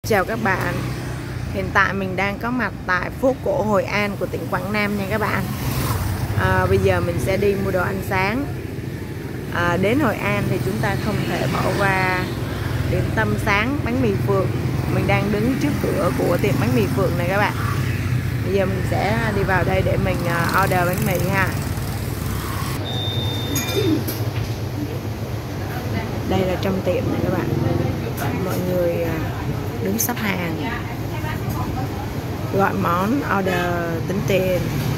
Chào các bạn, hiện tại mình đang có mặt tại phố cổ Hội An của tỉnh Quảng Nam nha các bạn. Bây giờ mình sẽ đi mua đồ ăn sáng. Đến Hội An thì chúng ta không thể bỏ qua điểm tâm sáng bánh mì Phượng. Mình đang đứng trước cửa của tiệm bánh mì Phượng này các bạn. Bây giờ mình sẽ đi vào đây để mình order bánh mì ha. Đây là trong tiệm này các bạn. Mọi người đứng sắp hàng, gọi món, order, tính tiền.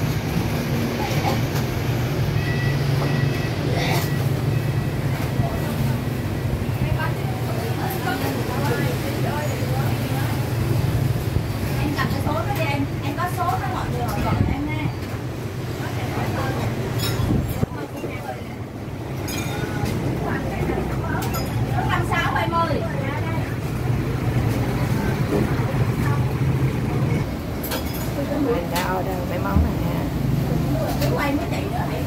Em cầm cái số đó đi em có số đó mọi người gọi em nha. 5620. Mình đã order mấy món này nha. Cứ quay với chị nữa thì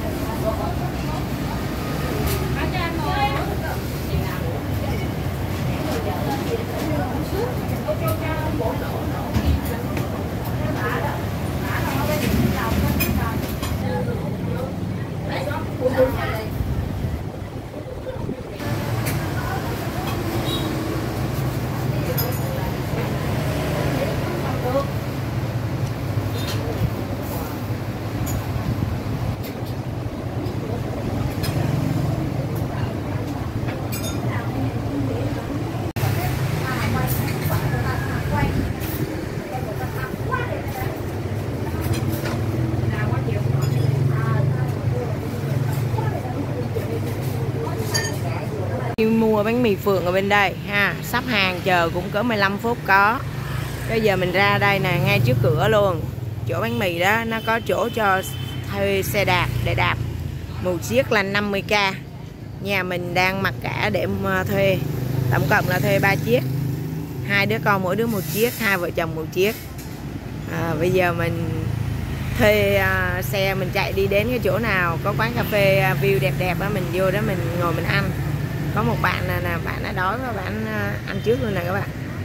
Mua bánh mì Phượng ở bên đây ha, sắp hàng chờ cũng cỡ 15 phút có. Bây giờ mình ra đây nè, ngay trước cửa luôn. Chỗ bánh mì đó nó có chỗ cho thuê xe đạp để đạp. Một chiếc là 50k. Nhà mình đang mặc cả để thuê. Tổng cộng là thuê 3 chiếc. Hai đứa con mỗi đứa một chiếc, hai vợ chồng một chiếc. Bây giờ mình thuê xe, mình chạy đi đến cái chỗ nào có quán cà phê view đẹp đẹp đó, mình vô đó mình ngồi mình ăn. Có một bạn nè, bạn đã đói và bạn ăn trước luôn nè các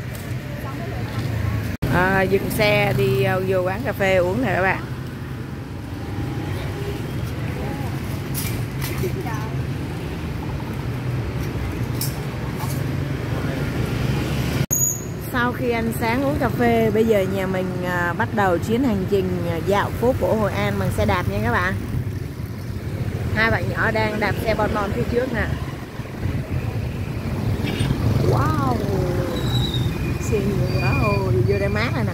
bạn. Dừng xe đi vô quán cà phê uống nè các bạn. Sau khi ăn sáng uống cà phê, bây giờ nhà mình bắt đầu chuyến hành trình dạo phố cổ Hội An bằng xe đạp nha các bạn. Hai bạn nhỏ đang đạp xe bon bon phía trước nè. Wow, xe nhiều quá, đi vô đây mát rồi nè.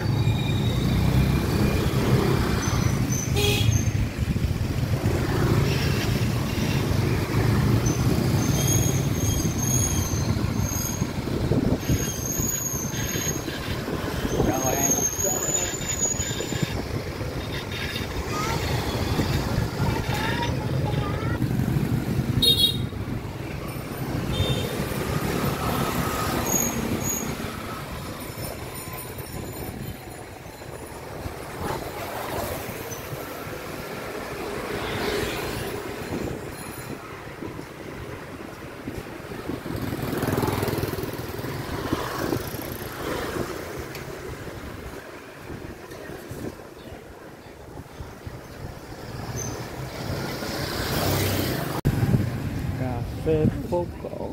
Về phố cổ.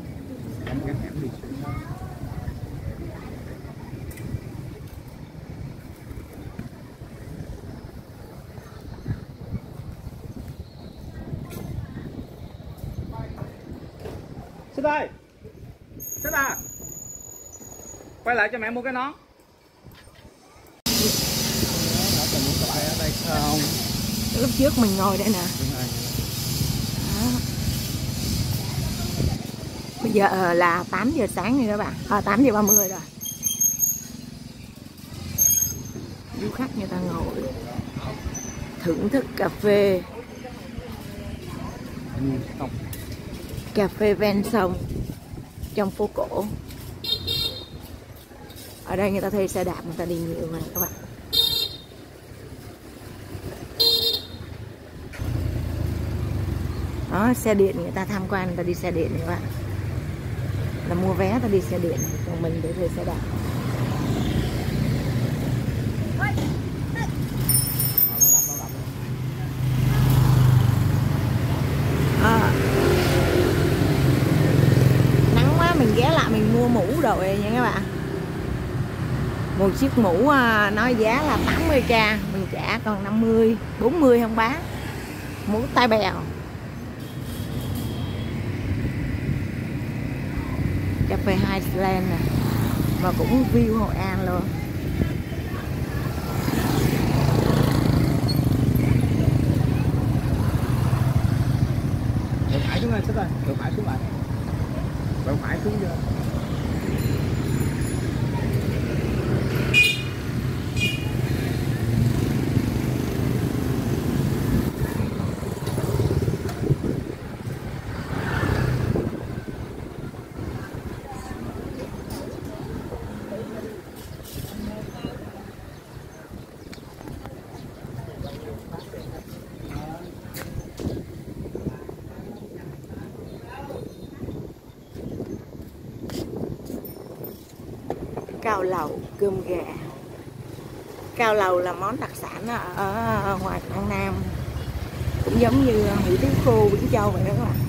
Sếp ơi, sếp à, quay lại cho mẹ mua cái nón. Ở đây không? Lúc trước mình ngồi đây nè. Bây giờ là 8 giờ sáng rồi các bạn, 8 giờ 30 rồi. Du khách người ta ngồi thưởng thức cà phê. Cà phê ven sông trong phố cổ. Ở đây người ta thuê xe đạp, người ta đi nhiều mà các bạn. Đó, xe điện người ta tham quan, người ta đi xe điện các bạn. Là mua vé ta đi xe điện, còn mình để thuê xe đạp. đội nha các bạn. Một chiếc mũ nói giá là 80k, mình trả còn 50, 40 không bán. Mũ tai bèo. Cà phê Highland nè, và cũng view Hội An luôn. Đậu phải xuống đây, xích ơi, đậu phải xuống lại. Đậu phải xuống chưa? Cao lầu cơm gà. Cao lầu là món đặc sản ở ngoài Quảng Nam, cũng giống như hủ tiếu khô Vĩnh Châu vậy đó các bạn.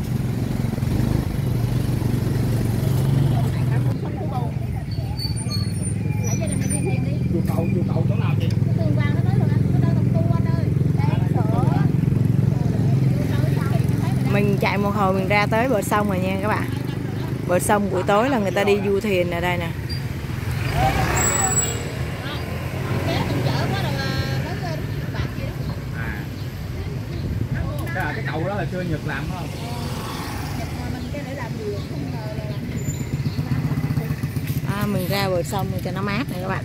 Chùa cầu chỗ nào chị? Tường Vàng nó tới rồi anh, nó đang đồng tu anh ơi. Đây, Mình chạy một hồi mình ra tới bờ sông rồi nha các bạn. Bờ sông buổi tối là người ta đi du thuyền ở đây nè. Cái cầu đó là xưa Nhật làm phải không? Mình ra bờ sông để cho nó mát này các bạn.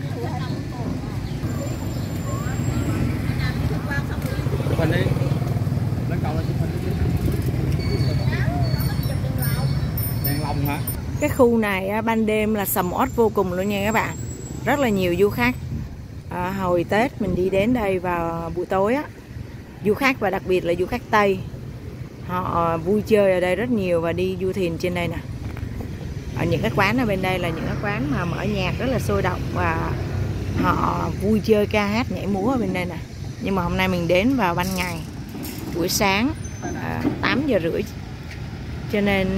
Chụp hình đi. Lên cầu lên chụp hình đi. Đèn lồng hả? Cái khu này ban đêm là sầm uất vô cùng luôn nha các bạn. Rất là nhiều du khách. Hồi Tết mình đi đến đây vào buổi tối á, du khách và đặc biệt là du khách Tây, họ vui chơi ở đây rất nhiều và đi du thuyền trên đây nè. Ở những cái quán ở bên đây là những cái quán mà mở nhạc rất là sôi động và họ vui chơi ca hát nhảy múa ở bên đây nè. Nhưng mà hôm nay mình đến vào ban ngày, buổi sáng 8 giờ rưỡi, cho nên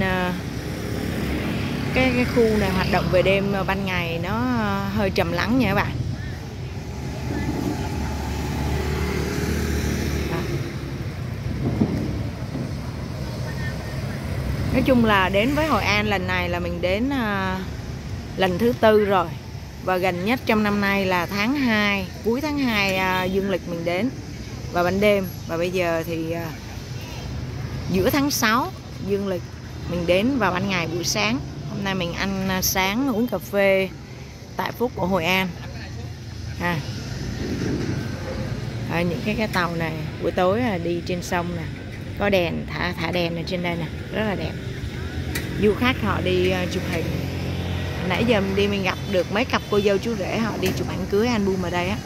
cái khu này hoạt động về đêm ban ngày nó hơi trầm lắng nha các bạn. Nói chung là đến với Hội An lần này là mình đến lần thứ 4 rồi. Và gần nhất trong năm nay là tháng 2, cuối tháng 2 dương lịch mình đến vào ban đêm. Và bây giờ thì giữa tháng 6 dương lịch mình đến vào ban ngày buổi sáng. Hôm nay mình ăn sáng uống cà phê tại phố cổ Hội An. Những cái tàu này buổi tối đi trên sông nè, có đèn, thả đèn ở trên đây nè, rất là đẹp. Du khách họ đi chụp hình. Nãy giờ mình đi mình gặp được mấy cặp cô dâu chú rể họ đi chụp ảnh cưới album ở đây á.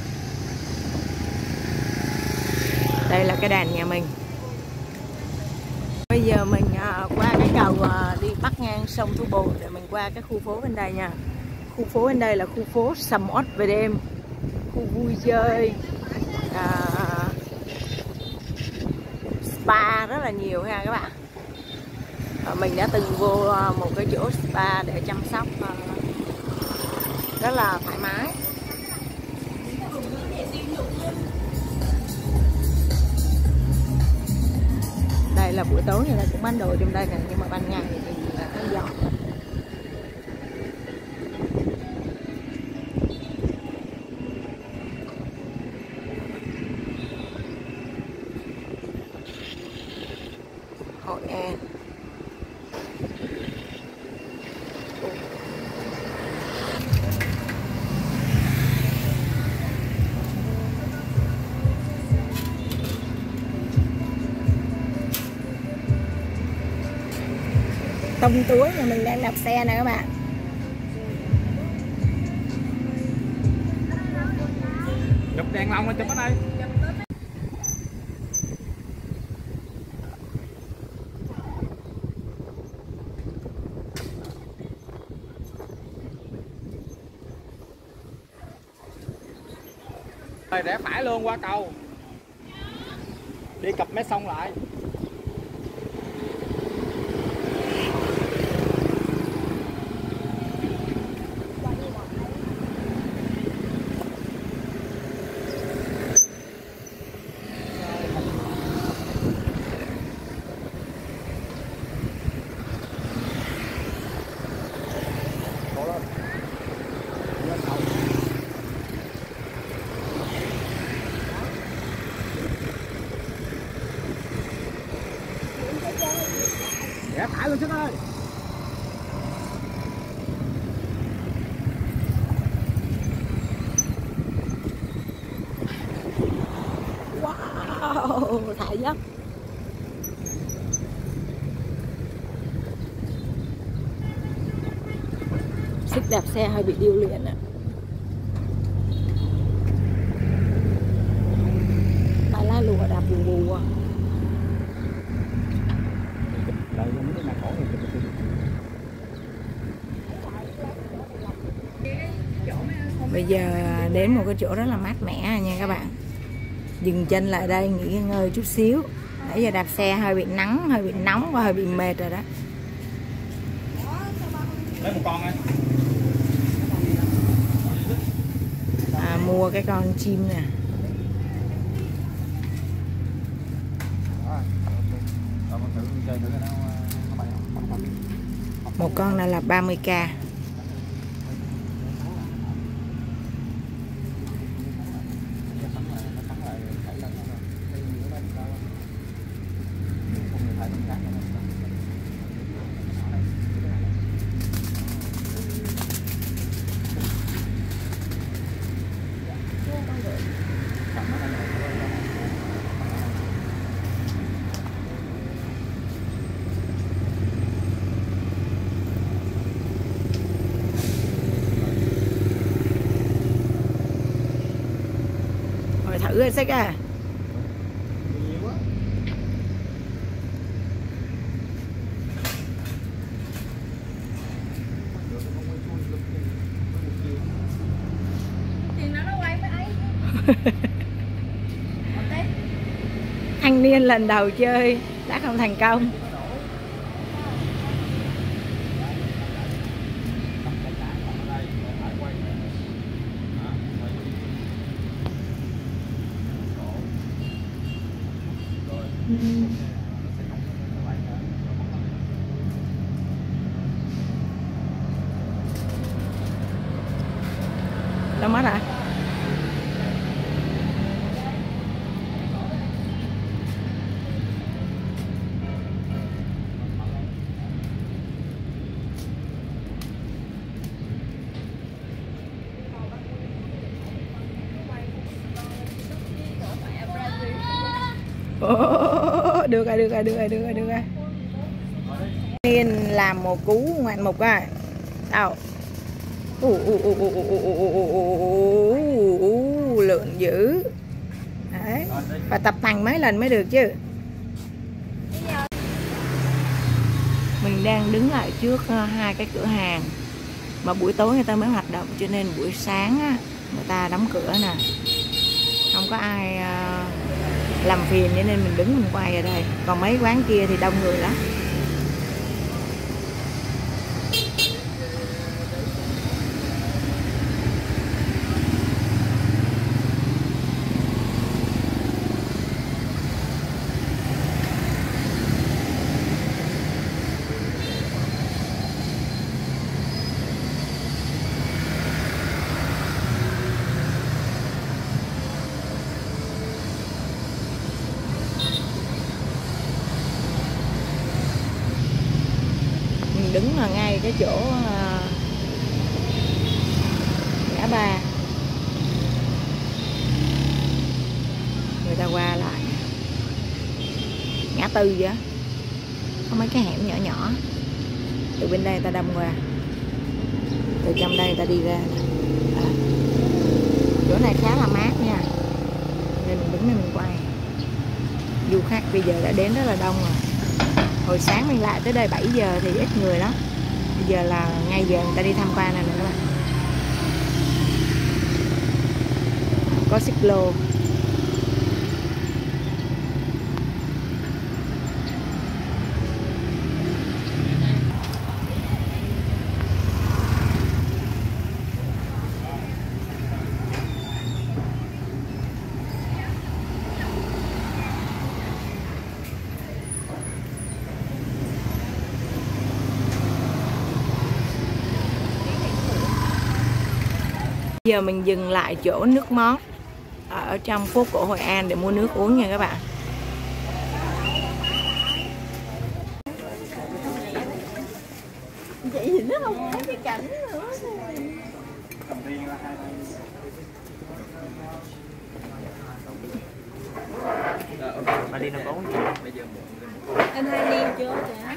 Đây là cái đàn nhà mình. Bây giờ mình qua cái cầu đi bắc ngang sông Thu Bồn để mình qua cái khu phố bên đây nha. Khu phố bên đây là khu phố sầm uất về đêm, khu vui chơi, spa rất là nhiều ha các bạn. Mình đã từng vô một cái chỗ spa để chăm sóc rất là thoải mái. Đây là buổi tối người ta cũng bán đồ trong đây nè, nhưng mà ban ngày thì nó dọn. Hội An. Tông túi mà mình đang đạp xe nè các bạn. Chụp đèn lồng là chụp ở đây. Rồi rẽ phải luôn qua cầu. Đi cặp mé sông lại. rồi Trinh ơi. Wow, thả dốc. Sức đạp xe hơi bị điêu luyện ạ. Bà lá lùa đạp bù bù à. Bây giờ đến một cái chỗ rất là mát mẻ nha các bạn. Dừng chân lại đây nghỉ ngơi chút xíu. Nãy giờ đạp xe hơi bị nắng, hơi bị nóng và hơi bị mệt rồi đó. Lấy một con ơi. Mua cái con chim nè. Một con này là 30k. Rồi thử rồi xích à. Thì nó quay với ấy. Thanh niên lần đầu chơi đã không thành công. Đâu mất à? Được rồi, được rồi, được rồi, được rồi, được rồi. Nên làm một cú ngoạn mục à. Sao? Lượn dữ. Đấy. Và tập tành mấy lần mới được chứ. Mình đang đứng lại trước hai cái cửa hàng mà buổi tối người ta mới hoạt động, cho nên buổi sáng á, người ta đóng cửa nè, không có ai làm phiền, cho nên mình đứng mình quay ở đây. Còn mấy quán kia thì đông người lắm. Đứng ở ngay cái chỗ ngã ba, người ta qua lại ngã tư vậy, có mấy cái hẻm nhỏ nhỏ, từ bên đây người ta đâm qua, từ trong đây người ta đi ra. Chỗ này khá là mát nha, nên mình đứng đây mình quay. Du khách bây giờ đã đến rất là đông rồi. Hồi sáng mình lại tới đây 7 giờ thì ít người lắm. Bây giờ là ngay giờ người ta đi tham quan này nè các bạn. Có xích lô. Giờ mình dừng lại chỗ nước mót ở trong phố cổ Hội An để mua nước uống nha các bạn. Mà đi nó có gì? Em hai ly chưa?